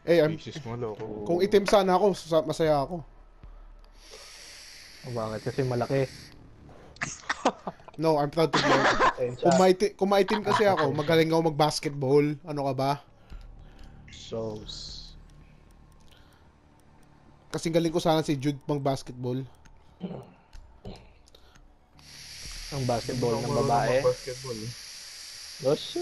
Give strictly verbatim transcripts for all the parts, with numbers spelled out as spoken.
Eh, I'm, mo, loko. kung itim sana ako, masaya ako. Oh, bakit? Kasi malaki. No, I'm proud to be white. Kung maitim, kung maitim kasi ako, magaling ako mag-basketball. Ano ka ba? Shows. Kasi galing ko sana si Jude pang basketball. Ang basketball ng babae. Basketball. Gosh.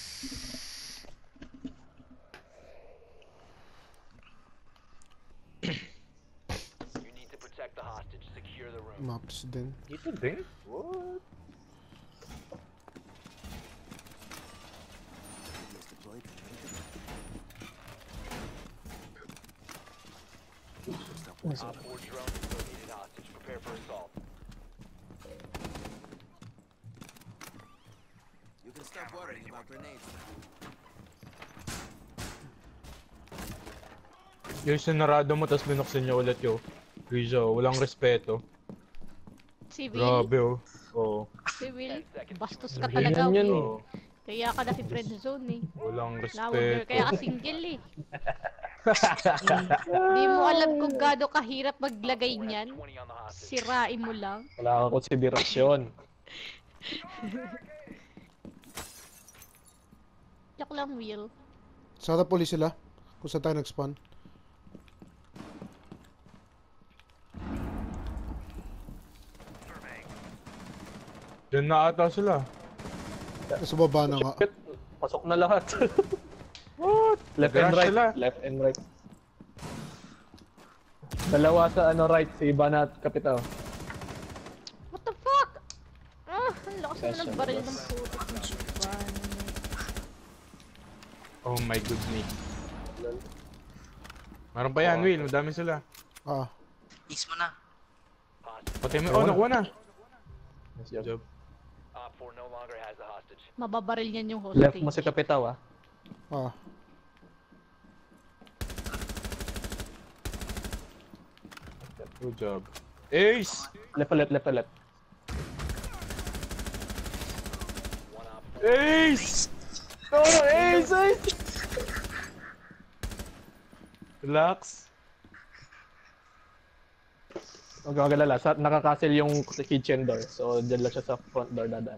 Maps din. Dito din? What? Op four drone located hostage. Prepare for assault. You can stop worrying about grenades. Yung sinarado mo tapos binuksan niyo ulit yo. Rizzo, walang respeto. Si Will. Grabe oh. Oo. Si Will. Bastos ka talaga, Yan, yan, Will. Kaya ka na si friend zone eh. Walang Now, respeto. kaya ka single eh. Di mo alam kung gaano kahirap maglagay niyan. Sirain mo lang. Wala kang konsiderasyon. Yak lang, Will. Sana police sila. Kung saan tayo nag-spawn. Diyan na ata sila. Sa baba na nga. Pasok na lahat. What? Left and Nag-rush right. sila. Left and right. Dalawa sa ano right, si Ivan at Kapitaw. What the fuck? Ah, ang lakas Session, na nagbaril boss. ng puto. Oh my goodness. Meron pa yan, Will. Madami sila. Ah. Is mo na. Patay mo. Oh, nakuha na. Nice job. Job. Op four no longer has the hostage. Mababaril niyan yung hostage. Left mo si Kapitaw ah. Ah. Good job. Ace! Left left left left. Ace! No, Ace! Ace! Relax. Huwag kang magalala, sa nakakasel yung kitchen door. So, dyan lang siya sa front door dadaan.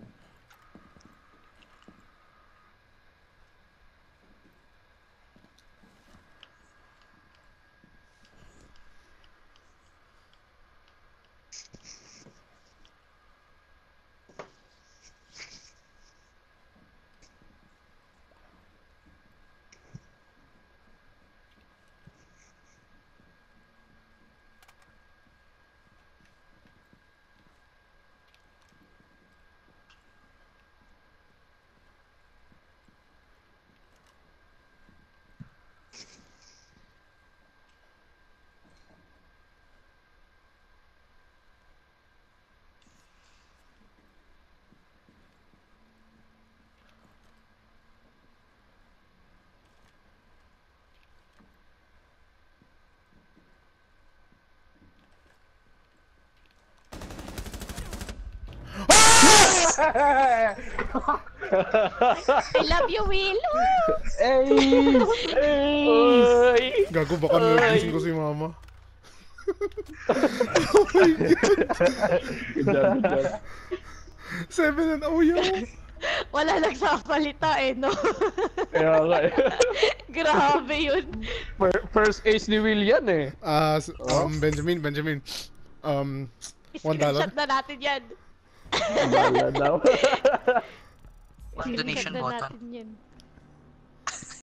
I love you, Will! Ace! Ace! Gago, baka nagising ko si mama. Oh my God. Good job, good job. Seven and oh yun. Wala nagsasalita eh, no? Kaya nga eh. Grabe yun. Fir- First ace ni Will yan eh. Ah, s- um, Benjamin, Benjamin. Um, one dollar. Screenshot na natin yan. Wala daw. Donation Screenshot na button. natin yan.